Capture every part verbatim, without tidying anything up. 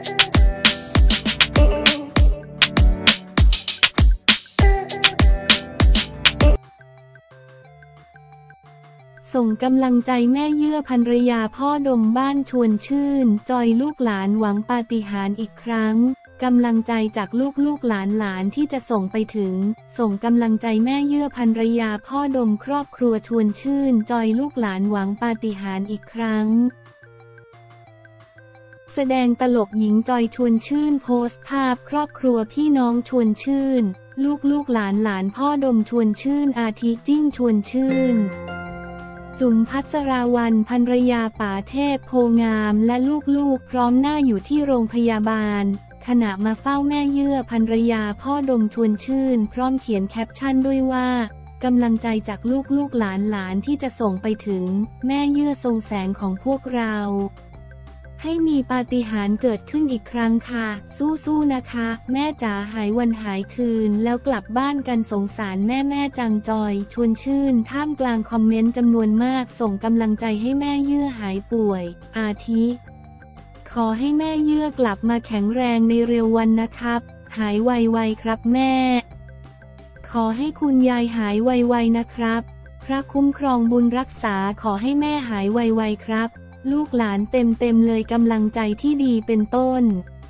ส่งกำลังใจแม่เยื่อภรรยาพ่อดมบ้านชวนชื่นจอยลูกหลานหวังปาฏิหาริย์อีกครั้งกำลังใจจากลูกลูกหลานหลานที่จะส่งไปถึงส่งกำลังใจแม่เยื่อภรรยาพ่อดมครอบครัวชวนชื่นจอยลูกหลานหวังปาฏิหาริย์อีกครั้งแสดงตลกหญิงจอยชวนชื่นโพสต์ภาพครอบครัวพี่น้องชวนชื่นลูกลูกหลานหลานพ่อดมชวนชื่นอาทิจิ้งชวนชื่นจุ๋มพัสราวัลย์ภรรยาป๋าเทพโพงามและลูกๆพร้อมหน้าอยู่ที่โรงพยาบาลขณะมาเฝ้าแม่เยื่อภรรยาพ่อดมชวนชื่นพร้อมเขียนแคปชั่นด้วยว่ากำลังใจจากลูกลูกหลานหลานที่จะส่งไปถึงแม่เยื่อทรงแสงของพวกเราให้มีปาฏิหาริย์เกิดขึ้นอีกครั้งค่ะสู้ๆนะคะแม่จ๋าหายวันหายคืนแล้วกลับบ้านกันสงสารแม่แม่จังจอยชวนชื่นท่ามกลางคอมเมนต์จำนวนมากส่งกำลังใจให้แม่เยื่อหายป่วยอาทิขอให้แม่เยื่อกลับมาแข็งแรงในเร็ววันนะครับหายไวๆครับแม่ขอให้คุณยายหายไวๆนะครับพระคุ้มครองบุญรักษาขอให้แม่หายไวๆครับลูกหลานเต็มๆเลยกำลังใจที่ดีเป็นต้น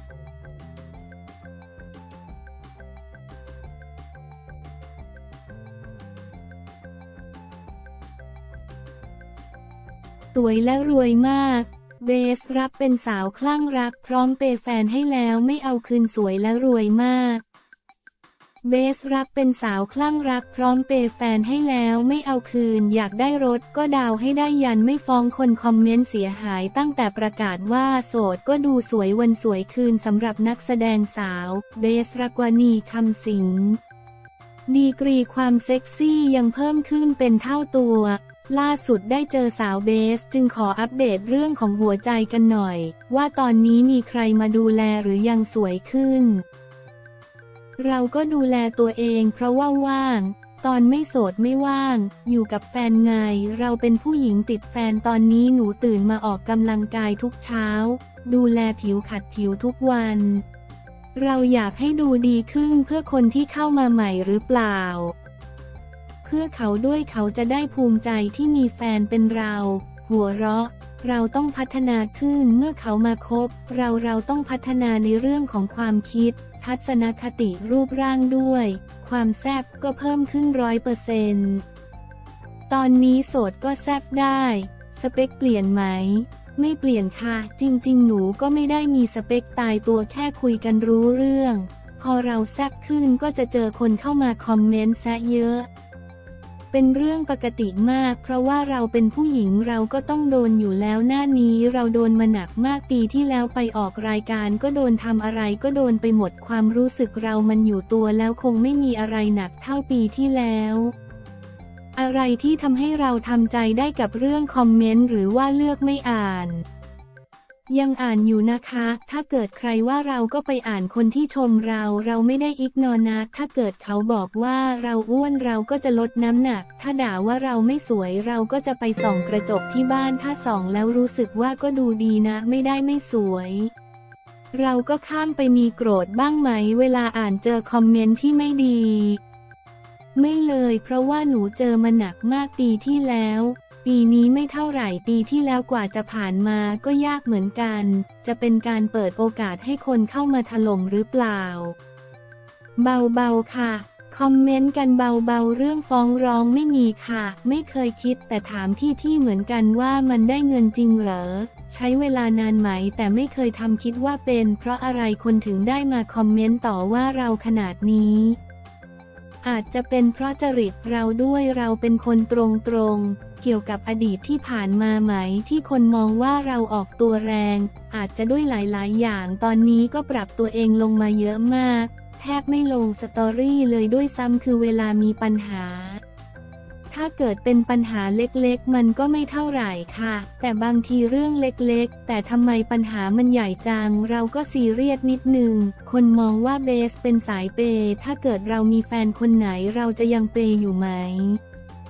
สวยและรวยมากเบสรับเป็นสาวคลั่งรักพร้อมเปย์แฟนให้แล้วไม่เอาคืนสวยและรวยมากเบสรับเป็นสาวคลั่งรักพร้อมเปย์แฟนให้แล้วไม่เอาคืนอยากได้รถก็ดาวให้ได้ยันไม่ฟ้องคนคอมเมนต์เสียหายตั้งแต่ประกาศว่าโสดก็ดูสวยวันสวยคืนสำหรับนักแสดงสาวเบสรักวณีคำสิงดีกรีความเซ็กซี่ยังเพิ่มขึ้นเป็นเท่าตัวล่าสุดได้เจอสาวเบสจึงขออัปเดตเรื่องของหัวใจกันหน่อยว่าตอนนี้มีใครมาดูแลหรือยังสวยขึ้นเราก็ดูแลตัวเองเพราะว่าว่างตอนไม่โสดไม่ว่างอยู่กับแฟนไงเราเป็นผู้หญิงติดแฟนตอนนี้หนูตื่นมาออกกำลังกายทุกเช้าดูแลผิวขัดผิวทุกวันเราอยากให้ดูดีขึ้นเพื่อคนที่เข้ามาใหม่หรือเปล่าเพื่อเขาด้วยเขาจะได้ภูมิใจที่มีแฟนเป็นเราหัวเราะเราต้องพัฒนาขึ้นเมื่อเขามาคบเราเราต้องพัฒนาในเรื่องของความคิดทัศนคติรูปร่างด้วยความแซ่บก็เพิ่มขึ้นร้อยเปอร์เซ็นต์ตอนนี้โสดก็แซ่บได้สเปคเปลี่ยนไหมไม่เปลี่ยนค่ะจริงๆหนูก็ไม่ได้มีสเปคตายตัวแค่คุยกันรู้เรื่องพอเราแซ่บขึ้นก็จะเจอคนเข้ามาคอมเมนต์แซะเยอะเป็นเรื่องปกติมากเพราะว่าเราเป็นผู้หญิงเราก็ต้องโดนอยู่แล้วหน้านี้เราโดนมาหนักมากปีที่แล้วไปออกรายการก็โดนทำอะไรก็โดนไปหมดความรู้สึกเรามันอยู่ตัวแล้วคงไม่มีอะไรหนักเท่าปีที่แล้วอะไรที่ทำให้เราทำใจได้กับเรื่องคอมเมนต์หรือว่าเลือกไม่อ่านยังอ่านอยู่นะคะถ้าเกิดใครว่าเราก็ไปอ่านคนที่ชมเราเราไม่ได้อิกนอนะถ้าเกิดเขาบอกว่าเราอ้วนเราก็จะลดน้ำหนักถ้าด่าว่าเราไม่สวยเราก็จะไปส่องกระจกที่บ้านถ้าส่องแล้วรู้สึกว่าก็ดูดีนะไม่ได้ไม่สวยเราก็ข้ามไปมีโกรธบ้างไหมเวลาอ่านเจอคอมเมนต์ที่ไม่ดีไม่เลยเพราะว่าหนูเจอมาหนักมากปีที่แล้วปีนี้ไม่เท่าไหร่ปีที่แล้วกว่าจะผ่านมาก็ยากเหมือนกันจะเป็นการเปิดโอกาสให้คนเข้ามาถล่มหรือเปล่าเบาๆค่ะคอมเมนต์กันเบาๆเรื่องฟ้องร้องไม่มีค่ะไม่เคยคิดแต่ถามพี่ๆเหมือนกันว่ามันได้เงินจริงเหรอใช้เวลานานไหมแต่ไม่เคยทำคิดว่าเป็นเพราะอะไรคนถึงได้มาคอมเมนต์ต่อว่าเราขนาดนี้อาจจะเป็นเพราะจริตเราด้วยเราเป็นคนตรงๆเกี่ยวกับอดีตที่ผ่านมาไหมที่คนมองว่าเราออกตัวแรงอาจจะด้วยหลายๆอย่างตอนนี้ก็ปรับตัวเองลงมาเยอะมากแทบไม่ลงสตอรี่เลยด้วยซ้ำคือเวลามีปัญหาถ้าเกิดเป็นปัญหาเล็กๆมันก็ไม่เท่าไหร่ค่ะแต่บางทีเรื่องเล็กๆแต่ทำไมปัญหามันใหญ่จังเราก็ซีเรียสนิดนึงคนมองว่าเบสเป็นสายเปย์ถ้าเกิดเรามีแฟนคนไหนเราจะยังเปย์อยู่ไหม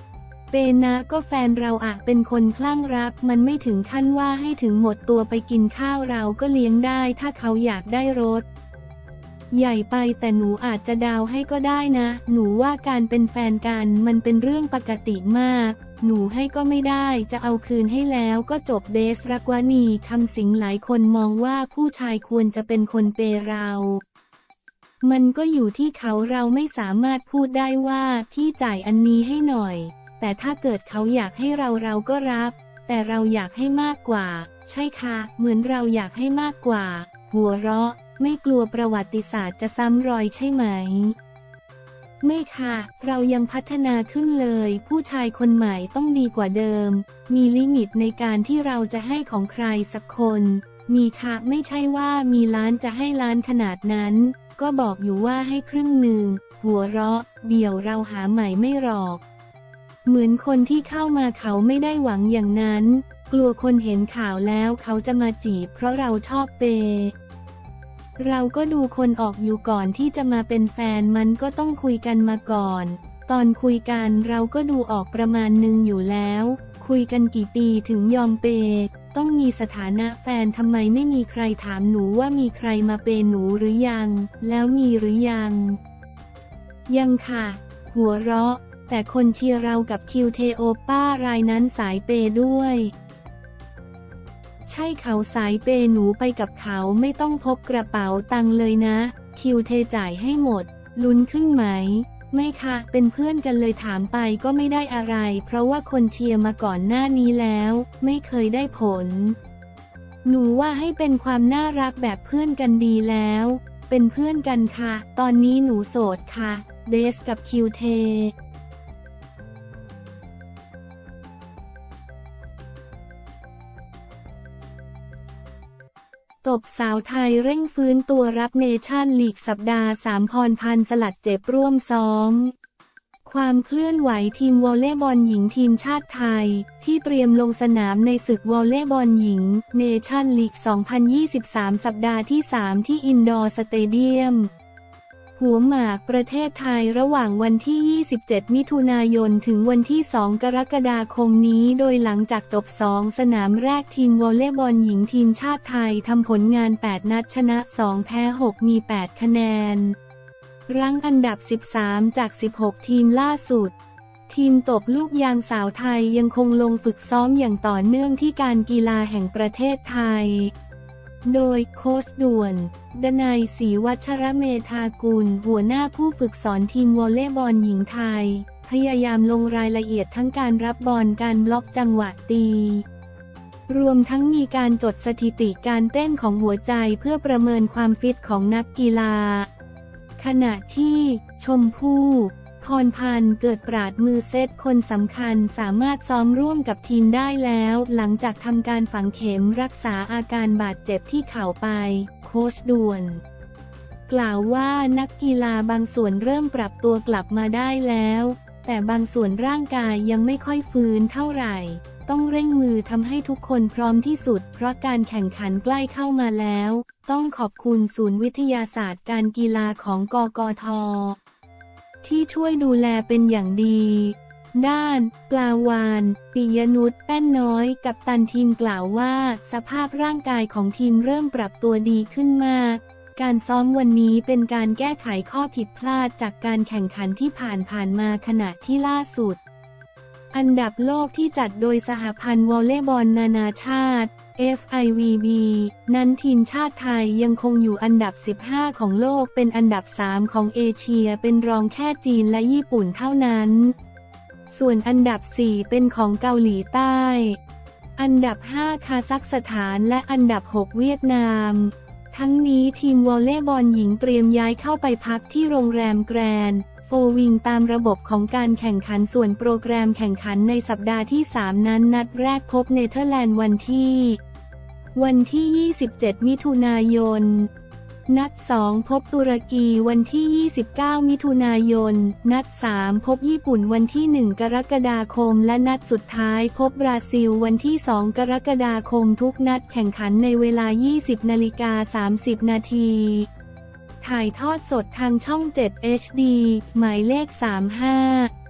เปนะก็แฟนเราอะเป็นคนคลั่งรักมันไม่ถึงขั้นว่าให้ถึงหมดตัวไปกินข้าวเราก็เลี้ยงได้ถ้าเขาอยากได้รถใหญ่ไปแต่หนูอาจจะดาวให้ก็ได้นะหนูว่าการเป็นแฟนกันมันเป็นเรื่องปกติมากหนูให้ก็ไม่ได้จะเอาคืนให้แล้วก็จบเบสรักวณีคำสิงหลายคนมองว่าผู้ชายควรจะเป็นคนเปย์เรามันก็อยู่ที่เขาเราไม่สามารถพูดได้ว่าพี่จ่ายอันนี้ให้หน่อยแต่ถ้าเกิดเขาอยากให้เราเราก็รับแต่เราอยากให้มากกว่าใช่ค่ะเหมือนเราอยากให้มากกว่าหัวเราะไม่กลัวประวัติศาสตร์จะซ้ำรอยใช่ไหมไม่ค่ะเรายังพัฒนาขึ้นเลยผู้ชายคนใหม่ต้องดีกว่าเดิมมีลิมิตในการที่เราจะให้ของใครสักคนมีค่ะไม่ใช่ว่ามีล้านจะให้ล้านขนาดนั้นก็บอกอยู่ว่าให้ครึ่งหนึ่งหัวเราะเดี๋ยวเราหาใหม่ไม่หรอกเหมือนคนที่เข้ามาเขาไม่ได้หวังอย่างนั้นกลัวคนเห็นข่าวแล้วเขาจะมาจีบเพราะเราชอบเปย์เราก็ดูคนออกอยู่ก่อนที่จะมาเป็นแฟนมันก็ต้องคุยกันมาก่อนตอนคุยกันเราก็ดูออกประมาณหนึ่งอยู่แล้วคุยกันกี่ปีถึงยอมเปย์ต้องมีสถานะแฟนทำไมไม่มีใครถามหนูว่ามีใครมาเปย์หนูหรือยังแล้วมีหรือยังยังค่ะหัวเราะแต่คนเชียร์เรากับคิวเทโอป้ารายนั้นสายเปย์ด้วยใช่เขาสายเปย์หนูไปกับเขาไม่ต้องพกกระเป๋าตังค์เลยนะคิวเทจ่ายให้หมดลุ้นครึ่งไหมไม่ค่ะเป็นเพื่อนกันเลยถามไปก็ไม่ได้อะไรเพราะว่าคนเชียร์มาก่อนหน้านี้แล้วไม่เคยได้ผลหนูว่าให้เป็นความน่ารักแบบเพื่อนกันดีแล้วเป็นเพื่อนกันค่ะตอนนี้หนูโสดค่ะเบสกับคิวเทตบสาวไทยเร่งฟื้นตัวรับเนชั่นลีกสัปดาห์สามพรพันธ์สลัดเจ็บร่วมซ้อมความเคลื่อนไหวทีมวอลเลย์บอลหญิงทีมชาติไทยที่เตรียมลงสนามในศึกวอลเลย์บอลหญิงเนชั่นลีก สองพันยี่สิบสาม สัปดาห์ที่ สาม ที่อินดอร์สเตเดียมหัวหมากประเทศไทยระหว่างวันที่ ยี่สิบเจ็ด มิถุนายนถึงวันที่ สอง กรกฎาคมนี้โดยหลังจากจบ สอง สนามแรกทีมวอลเลย์บอลหญิงทีมชาติไทยทำผลงาน แปด นัดชนะ สอง แพ้ หก มี แปด คะแนนรั้งอันดับ สิบสาม จาก สิบหก ทีมล่าสุดทีมตบลูกยางสาวไทยยังคงลงฝึกซ้อมอย่างต่อเนื่องที่การกีฬาแห่งประเทศไทยโดยโค้ชด่วนดนัยศรีวัชรเมธากุลหัวหน้าผู้ฝึกสอนทีมวอลเลย์บอลหญิงไทยพยายามลงรายละเอียดทั้งการรับบอลการบล็อกจังหวะตีรวมทั้งมีการจดสถิติการเต้นของหัวใจเพื่อประเมินความฟิตของนักกีฬาขณะที่ชมพู่พรพันธ์เกิดปราดมือเซตคนสำคัญสามารถซ้อมร่วมกับทีมได้แล้วหลังจากทำการฝังเข็มรักษาอาการบาดเจ็บที่เข่าไปโค้ชด่วนกล่าวว่านักกีฬาบางส่วนเริ่มปรับตัวกลับมาได้แล้วแต่บางส่วนร่างกายยังไม่ค่อยฟื้นเท่าไหร่ต้องเร่งมือทำให้ทุกคนพร้อมที่สุดเพราะการแข่งขันใกล้เข้ามาแล้วต้องขอบคุณศูนย์วิทยาศาสตร์การกีฬาของกกท.ที่ช่วยดูแลเป็นอย่างดีด้านปลาวานปิยนุชแป้นน้อยกัปตันทีมกล่าวว่าสภาพร่างกายของทีมเริ่มปรับตัวดีขึ้นมากการซ้อมวันนี้เป็นการแก้ไขข้อผิดพลาดจากการแข่งขันที่ผ่านผ่านมาขณะที่ล่าสุดอันดับโลกที่จัดโดยสหพันธ์วอลเลย์บอลนานาชาติ เอฟ ไอ วี บี นั้นทีมชาติไทยยังคงอยู่อันดับ สิบห้า ของโลกเป็นอันดับ สาม ของเอเชียเป็นรองแค่จีนและญี่ปุ่นเท่านั้นส่วนอันดับ สี่ เป็นของเกาหลีใต้อันดับ ห้า คาซัคสถานและอันดับ หก เวียดนามทั้งนี้ทีมวอลเลย์บอลหญิงเตรียมย้ายเข้าไปพักที่โรงแรมแกรนด์โฟวิงตามระบบของการแข่งขันส่วนโปรแกรมแข่งขันในสัปดาห์ที่ สาม นั้นนัดแรกพบเนเธอร์แลนด์วันที่วันที่ ยี่สิบเจ็ด มิถุนายนนัด สอง พบตุรกีวันที่ ยี่สิบเก้า มิถุนายนนัด สาม พบญี่ปุ่นวันที่ หนึ่ง กรกฎาคมและนัดสุดท้ายพบบราซิลวันที่ สอง กรกฎาคมทุกนัดแข่งขันในเวลา ยี่สิบนาฬิกาสามสิบนาทีถ่ายทอดสดทางช่อง เจ็ด เอช ดี หมายเลข สามสิบห้า